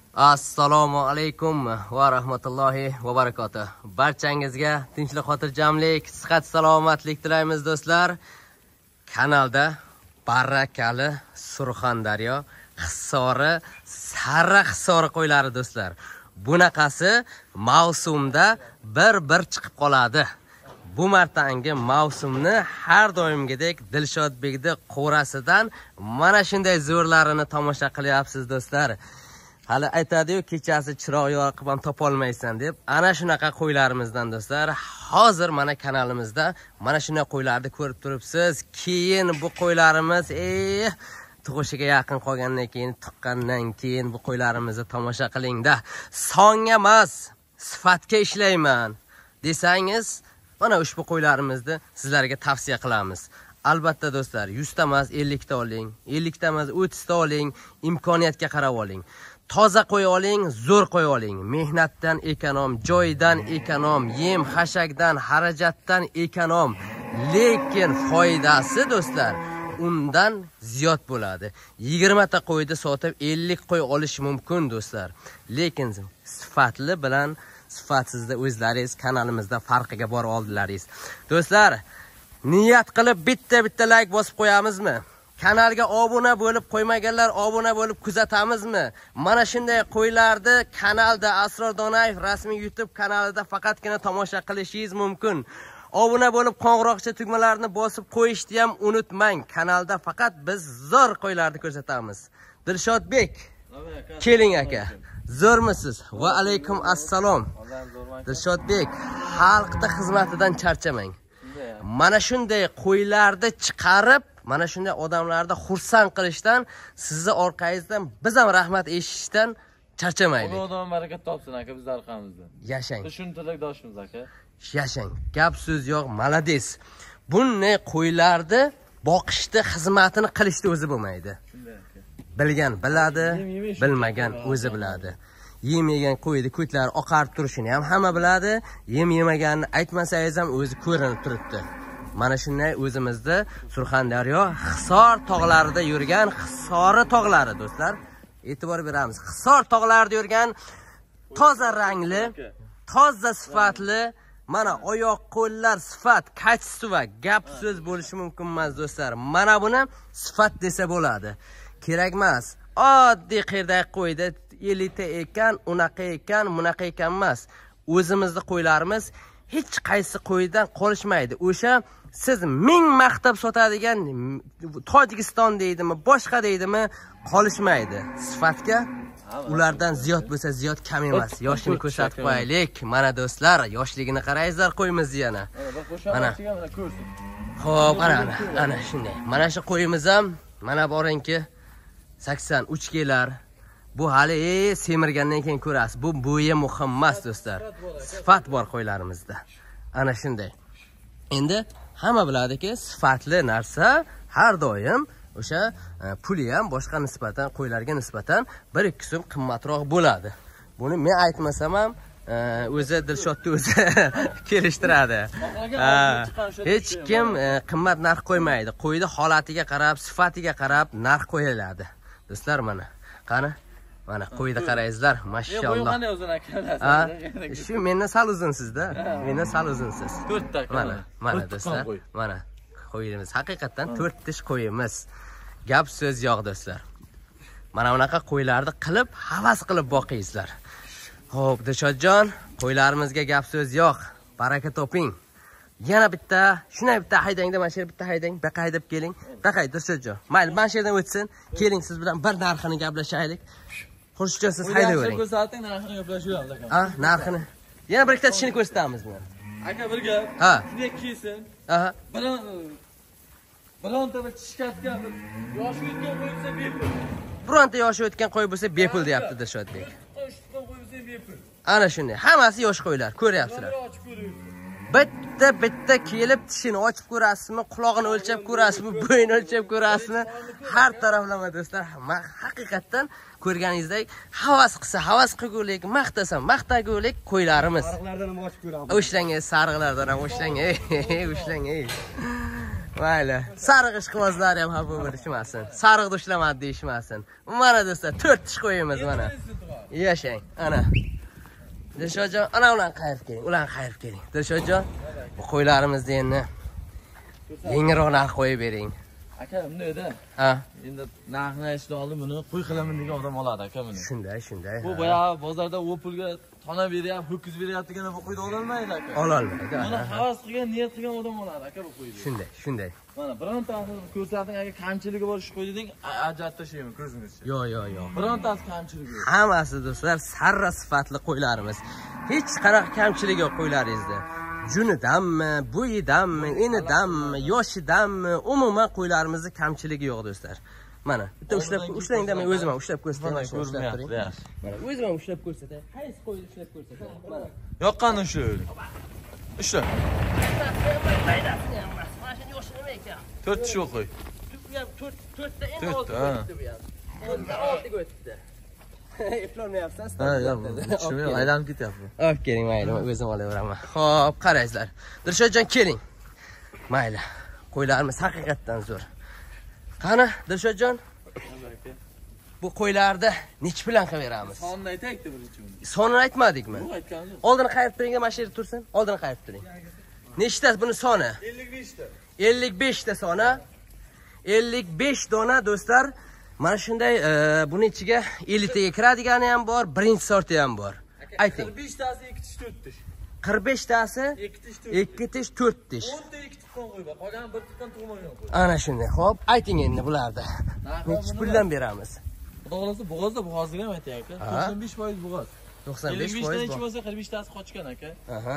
Assalomu alaykum va rahmatullohi va barakatuh. Barchangizga tinchlik, xotirjamlik, sihat, salomatlik tilaymiz do'stlar. Kanalda barakali Surxondaryo Hisori, Sariq Hisori qo'ylari do'stlar. Bunaqasi mavsumda bir chiqib qoladi. Bu martangi mavsumni har doimgidek Dilshodbekning qo'rasidan mana shunday zo'rlarini tomosha qilyapsiz do'stlar. Hali aytadi-yu, kechasi chiroq yoqib ham topolmaysan deb. Ana shunaqa qo'ylarimizdan do'stlar, hozir mana kanalimizda mana shunday qo'ylarni ko'rib turibsiz. Keyin bu qo'ylarimiz tug'ishiga yaqin qolgandan keyin, tuqqandan keyin bu qo'ylarimizni tomosha qiling-da. Songa emas, sifatga ishlayman desangiz, mana ushbu qo'ylarimizni sizlarga tavsiya qilamiz. Albatta do'stlar, 100 ta emas, 50 ta oling, 50 ta emas, 30 ta oling, imkoniyatga qarab oling. Toza qo'y oling, zo'r qo'y oling. Mehnatdan ekonom, joydan ekonom, yem xashakdan, xarajatdan ekonom. Lekin foydasi do'stlar undan ziyod bo'ladi. 20 ta qo'yni sotib 50 qo'y olish mumkin do'stlar. Lekin sifatli bilan sifatsizda o'zlaringiz kanalimizda farqiga bor oldilaringiz. Do'stlar, niyat qilib bitta like bosib qo'yamizmi? Kanalga obuna bo'lib qo'ymaganlar obuna bo'lib kuzatamizmi? Mana shunday qo'ylarni kanalda Asror Donayev rasmiy YouTube kanalida faqatgina tomosha qilishingiz mumkin. Obuna bo'lib qo'ng'iroqcha tugmalarini bosib qo'yishni ham unutmang. Kanalda faqat biz zo'r qo'ylarni ko'rsatamiz. Dilshodbek, keling aka. Zo'rmisiz? Va alaykum assalom. Dilshodbek, xalqning xizmatidan charchamang. Mana shunday qo'ylarni chiqarib, mana shunday odamlarni xursand qilishdan, sizni orqangizdan biz ham rahmat eshitishdan charchamaylik. Xudo barakat topsin aka bizlar orqamizda. Yashang. Biz shuni tilakdoshimiz aka. Yashang. Gap so'z yo'q, malades. Bunday qo'ylarni boqishni, xizmatini qilishni o'zi bo'lmaydi. Bilgan biladi, bilmagan o'zi biladi. Yem yegan qo'yni ko'tlari oqarib turishini ham hamma biladi. Yem yemaganini aytmasangiz ham o'zi ko'rinib turibdi. Mana shunday o'zimizda Surxondaryo Hisor tog'larida yurgan Hisori tog'lari do'stlar. E'tibor beramiz. Hisor tog'larida yurgan toza rangli, toza sifatli, mana oyoq qo'llar sifat, kachisi va gap so'z bo'lishi mumkin emas do'stlar. Mana buni sifat desa bo'ladi. Kerak emas. Oddiy qirday qo'ydi, elita ekan, unaqa ekan, munaqa ekan emas. O'zimizning qo'ylarimiz hech qaysi qo'ydan qolishmaydi. O'sha siz ming maqtab sotadigan Tojikiston deydimi, boshqa deydimi, qolishmaydi. Sifatga ulardan ziyod bo'lsa ziyod kam emas. Yoshini ko'rsatib qo'yaylik. Mana do'stlar, yoshligini qarangizlar qo'yimiz yana. Mana. Xo'p, ana shunday. Mana shu qo'yimiz ham mana boringki 83 kelar. Bu hali semirgandan keyin ko'rasiz. Bu bo'yi muhim emas do'stlar. Sifat bor qo'ylarimizda. Ana shunday. Endi hamma biladiki, sifatli narsa har doim o'sha puli ham boshqa nisbatan, qo'ylarga nisbatan 1-2 so'm qimmatroq bo'ladi. Buni men aytmasam ham o'zi Dilshodni o'zi kelishtiradi. Hech kim qimmat narx qo'ymaydi. Qo'yni holatiga qarab, sifatiga qarab narx qo'yiladi. Do'stlar, mana qani mana qo'yni qarangizlar, mashalloh. Shu mendan sal uzunsizda. Mendan sal uzunsiz. 4 ta. Mana do'stlar, mana qo'yimiz haqiqatan 4 tish qo'yimiz. Gap so'z yo'q do'stlar. Mana bunaqa qo'ylarni qilib, havas qilib boqingizlar. Xo'p, Dilshodjon, qo'ylarimizga gap so'z yo'q. Baraka toping. Yana bitta, shunday bitta haydangda, mana shu bitta haydang, baqa haydab keling. Baqa Dilshodjon. Mayli, mana shu yerdan o'tsin. Keling, siz bilan bir narxini gaplashaylik. Xushjon, siz haydavering. Ko'rsating, narxini gaplashamiz aka. Narxini. Yana bir ikkita tishini ko'rsatamiz buni. Aka bir gap. Shunday kiysin. Bironta bir tishkatgan bir yoshi o'tgan qo'y bo'lsa bepul. Bironta yoshi o'tgan qo'y bo'lsa bepul deyapti Dilshodbek. Qo'y bo'lsa bepul. Ana shunday. Hammasi yosh qo'ylar, ko'ryapsizlar. Bitta kelib tishini ochib ko'rasizmi, quloqini o'lchab ko'rasizmi, bo'yini o'lchab ko'rasizmi? Har taraflama do'stlar. Haqiqatan ko'rganingizdek havas qilsa, havas qilgulik, maqtasam, maqtagulik qo'ylarimiz. Sariqlardan ham ochib ko'ramiz. O'shlangiz, sariqlardan ham o'shlang. O'shlang. Mayli. Sariq ishqibozlar ham xafa bo'lishmasin. Sariqni ushlamadi deyishmasin. Mana do'stlar, 4 tish qo'yimiz mana. Yashang. Ana. Dilshodjon, ana ularni qayirib keling. Ularni qayirib keling. Dilshodjon, bu qo'ylarimizni endi yengilroq narx qo'yib bering. Aka, bunda Ha. endi narxni aytishni oldin buni qo'y qilaman degan odam oladi aka buni. Shunday. Bu boya bozorda Opelga tona beryapti, ho'kiz beryapti degan bu qo'yni ololmaydi aka. Ololmaydi. Buni havas qilgan, niyat qilgan odam oladi aka bu qo'yni. Shunday. Mana birontasini ko'rsating agar kamchiligi bor shu qo'y deding, ajratib tashlayman ko'zingizcha. Yo'q. Birontasi kamchiligi yo'q. Hammasi do'stlar sarra sifatli qo'ylarimiz. Hech qanaqa kamchiligi yo'q qo'ylaringizda. Junidanmi, bo'yidanmi, enidanmi, yoshidanmi, umuman qo'ylarimizda kamchiligi yo'q do'stlar. Mana, bitta ushlangda men o'zim ham ushlab ko'rsataman. Mana ko'rmayapti, yaxshi. Mana o'zim ham ushlab ko'rsatay. Qaysi qo'yni ushlab ko'rsatay? Mana. Yoqqanini ushlayver. Ushla. Mana shuni yoshi nima ekan? 4 tish qo'y. Bu ham 4 ta endi To'rtta, olti bu ham. 10 ta o'tdi. Eplolmayapsan? Ha, yo'q. Shuni aylanib ketyapti. Olib keling, mayli, men o'zim olaveraman. Xo'p, qarangizlar. Dilshodjon keling. Mayli. Qo'ylarimiz haqiqatdan zo'r. Qani, Dilshodjon? Bu qo'ylarni nech bilan qilib beramiz? Sonni aytaylik-da birinchi buni. Sonini aytmadikmi? Bu aytganmiz. Oldini qayirib turing, mana shu yerda tursin. Oldini qayirib turing. Nechtasi buni soni? 55 ta. 55 ta soni. 55 dona do'stlar. Mana shunday buni ichiga elitaga kiradigani ham bor, birinchi sorti ham bor. Ayting. 45 tasi 2 tish 4 tish. 45 tasi 2 tish 4 tish. 10 ta 2 tuqqan qo'y bor. Qolgani 1 tuqqan tug'magan qo'y. Ana shunday. Xo'p, ayting endi bularda. Necha puldan beramiz? Xudo xolasa bo'g'ozda bu hozir ham aytay aka. 95% bo'g'oz. 95% 55 ta bo'lsa 45 tasi qochgan aka. Aha.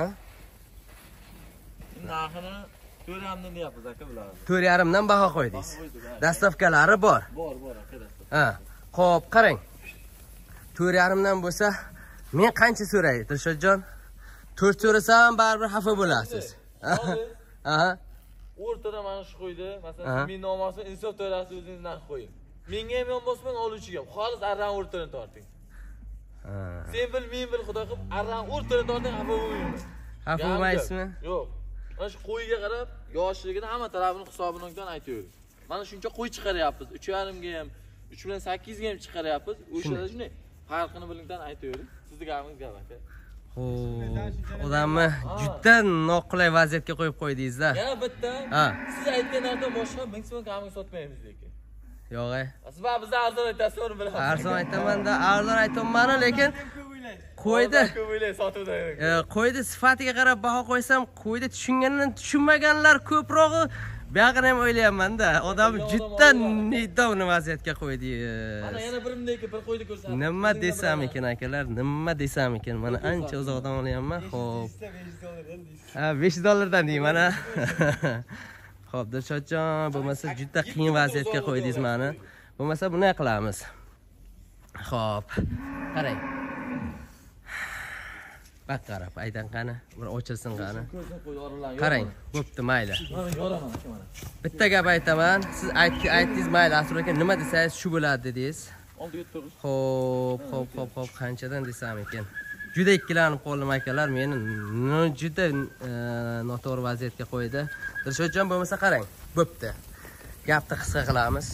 Narxini 4,5 dan deyapmiz aka bular. 4,5 dan baho qo'ydingiz. Dastavkalari bor. Bor aka dastavka. Ha. Xo'p, qarang. 4,5 dan bo'lsa, men qancha so'ray, Dilshodjon? 4 so'rasam baribir xafa bo'lasiz. Aha. O'rtada mana shu qo'ydi. Masalan, men nomosini insof to'rasi o'zingiz narx qo'ying. Menga ham yon bosmang, oluvchiga ham. Xolis arran o'rtadan torting. Ha. Sen bil, men bil, xudo qilib arran o'rtadan torting, xafa bo'lmayman. Xafa bo'lmaysizmi? Yo'q. Mana shu qo'yga qarab, yoshligini hamma tarafini hisobini aytaver. Mana shuncha qo'y chiqaryapmiz. 3,5 ga ham, 3 bilan 8 ga ham chiqaryapmiz. O'shada shunday farqini bilingdan aytavering. Sizning gamingiz gap aka. Xo'p, odamni juda noqulay vaziyatga qo'yib qo'ydingiz-da. Yana bitta. Ha. Siz aytgan narxdan boshqa maksimum gamingiz sotmaymiz lekin. Yo'q-ey. Sizlar bizdan arzon aytasiz, uni bilamiz. Arzon aytaman-da, arzon aytmayman, lekin qo'ydi. Ko'p o'ylaysiz sotuvdan. Qo'ydi sifatiga qarab baho qo'ysam, qo'ydi tushungandan tushunmaganlar ko'prog'i buyog'ini ham o'ylayapman-da. Odam juda nidovni vaziyatga qo'ydingiz. Mana yana birimdan bir qo'yni ko'rsatdim. Nima desam ekan akalar, nima desam ekan? Mana ancha uzoqdan olyapman. Xo'p. Ha, $5 deyman ha. Xo'p, Dilshodjon, bo'lmasa juda qiyin vaziyatga qo'ydingiz meni. Bo'lmasa bunday qilamiz. Xo'p. Qarang. Bak qarab, aydan qani, bir ochilsin qani. Qarang, bo'pti, mayli. Mana yoraman aka mana. Bitta gap aytaman. Siz aytdingiz, mayli, Asur aka, nima desangiz shu bo'ladi dedingiz. Oldiga turib. Xo'p, qanchadan desam ekan. Juda ikkilanib qoldim akalar, meni juda noto'g'ri vaziyatga qo'ydi. Dilshodjon, bo'lmasa qarang, bo'pti. Gapni qisqa qilamiz.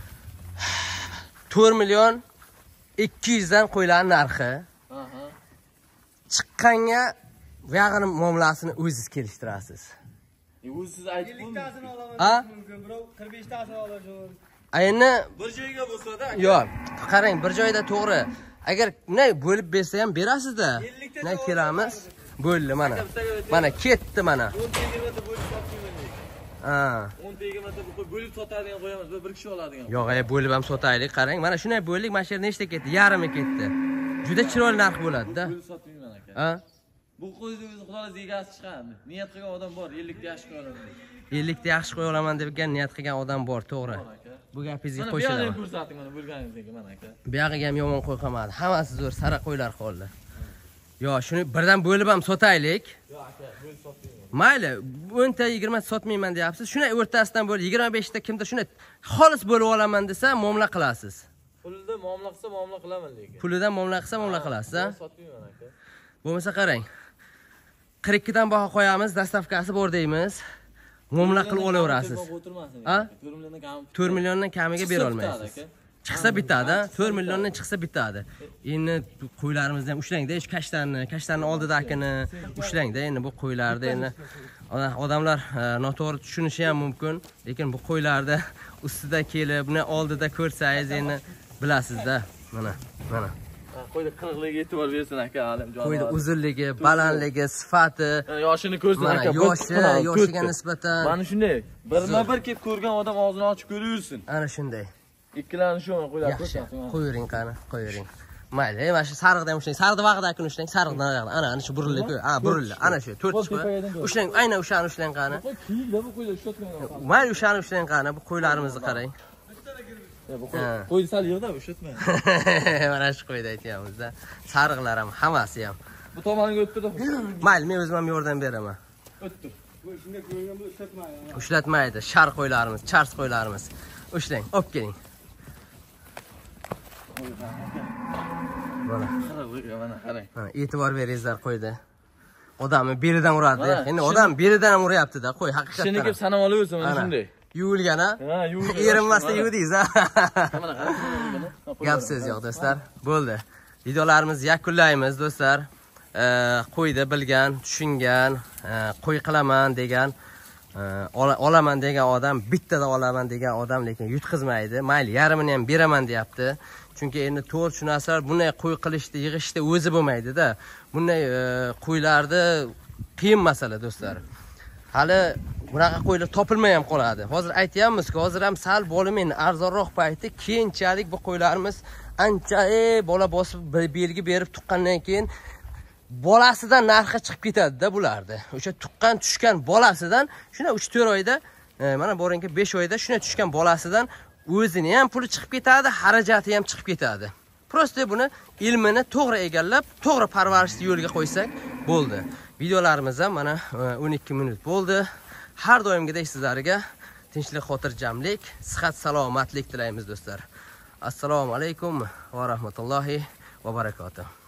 4 million 200 dan qo'ylarning narxi. Chiqqanga bu yog'ini muomalasini o'zingiz kelishtirasiz. O'zingiz aytib tasini olaman mumkin, birov 45 tasini oladi. Endi bir joyga bo'lsa-da. yo'q, qarang, bir joyda to'g'ri. Agar bunday bo'lib bersa ham berasiz-da. Bunday kelamiz. Bo'ldi mana. Mana ketdi mana. 10 ta 20 ta bo'lib sotmayman. Ha. 10 ta 20 ta bo'lib sotadigan qo'yamiz, bir kishi oladigan. Yo'q, bo'lib ham sotaylik. Qarang, mana shunday bo'ldik, mana shu yerda nechta ketdi? Yarimi ketdi. Juda chiroyli narx bo'ladi-da. Bo'lib sotmayman aka. Ha? Bu qo'yni o'zi xudolar egasi chiqadi. Niyat qilgan odam bor, 50 ta yaxshi qo'y olaman. 50 ta yaxshi qo'y olaman degan niyat qilgan odam bor, to'g'ri. Bu gapingizga qo'shilaman. Mana bu ko'rsating mana bo'lganingizdagi mana aka. Bu yog'iga ham yomon qo'y qolmadi. Hammasi zo'r sara qo'ylar qoldi. Yo, shuni birdan bo'lib ham sotaylik. Yo'q aka, bo'lib sotmayman. Mayli, 10 ta 20 ta sotmayman deyapsiz. Shunday o'rtasidan bo'lib 25 ta kimda shunday xolis bo'lib olaman desa, muomala qilasiz. Pulida muomala qilsa muomala qilaman lekin. Pulidan muomala qilsa muomala qilasiz, ha? Sotmayman aka. Bo'lmasa qarang. 42 dan baho qo'yamiz, dastavkasi bor deymiz. Muomala qilib olaverasiz. O'tirmasin. Ha? 4 milliondan kam. 4 milliondan kamiga bera olmaysiz. chiqsa bitadi, 4 milliondan chiqsa bitadi. Endi qo'ylarimizni ham ushlang-da, shu kashlarni oldidagini ushlang-da. Endi bu qo'ylarda endi odamlar noto'g'ri tushunishi ham mumkin, lekin bu qo'ylarda ustida kelib, buni oldida ko'rsangiz endi bilasizda. Mana. Qo'yda qirqligiga e'tibor bersin aka, Alimjon. Qo'yda uzunligi, balandligi, sifati, yoshini ko'rsin aka. Yoshiga nisbatan. Mana shunday. Birma-bir kelib ko'rgan odam og'zini ochib ko'raversin. Ana shunday. Ikkilarni shu qo'ylar ko'rsin. Qo'ying qani, qo'ying. Mayli, mana shu sariqdan ham ushlang. Sariqni vaqtida kun ushlang, sariqdan ana shu burillik, burildi. Ana shu 4 chiqib. Ushlang, aynan o'shani ushlang qani. Kiyikda bu qo'ylar ushlatmayman. Mayli, o'shani ushlang qani. Bu qo'ylarimizni qarang. Bu qo'y sal yo'qda ushlatma. Mana shu qo'yda aytyapmiz-da. Sariqlar ham hammasi ham. Bu tomoniga o'ttirdi. Mayli, men o'zim ham yordam beraman. O'ttir. Bu shunday ko'rgan bu ishlatmaydi. Ushlatmaydi. Shar qo'ylarimiz, chars qo'ylarimiz. Ushlang, olib keling. Mana. Mana qarang. Mana e'tibor beringizlar qo'yda. Odamni beridan uradi. Endi odam beridan ham uryapti-da, qo'y haqiqatdan. Kishini kelib sanab olaversa mana shunday. Yuvilgan ha? Ha, yuvilgan. Erinmasda yuvdingiz ha? Mana qarang. Gap so'z yo'q do'stlar. Bo'ldi. Videolarimizni yakunlaymiz do'stlar. Qo'yda bilgan, tushungan, qo'y qilaman degan, olaman degan odam, bittada olaman degan odam lekin yutqizmaydi. Mayli, yarmini ham beraman deyapti. Chunki endi to'g'ri tushunasizlar, bunday qo'y qilishda, yig'ishda o'zi bo'lmaydi-da. Bunday qo'ylarni qiyin masala do'stlar. Hali bunaqa qo'ylar topilmay ham qoladi. Hozir aytayapmiz-ku, hozir ham sal bo'limin arzonroq payti, keyinchalik bu qo'ylarimiz ancha bola bosib belgi berib tuqqandan keyin bolasidan narxi chiqib ketadi-da bularni. O'sha tuqqan tushgan bolasidan shuna 3-4 oyda, mana boringki 5 oyda shuna tushgan bolasidan o'zini ham puli chiqib ketadi, xarajati ham chiqib ketadi. Prosta buni ilmini to'g'ri egallab, to'g'ri parvarishni yo'lga qo'ysak bo'ldi. Videolarimiz ham mana 12 minut bo'ldi. Har doimgidek sizlarga tinchlik, xotirjamlik, sihat, salomatlik tilaymiz do'stlar. Assalomu alaykum va rahmatullohi va barakotuh.